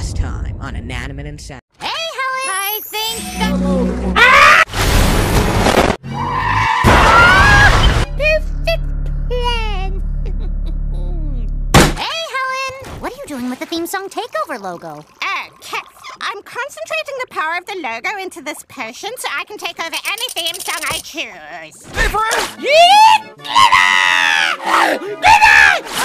Next time on Inanimate Insanity. Hey, Helen! I think that... Perfect plan! Hey, Helen! What are you doing with the theme song takeover logo? Oh, Kit, I'm concentrating the power of the logo into this potion so I can take over any theme song I choose. Stay for it! Yeet! Glitter! Glitter!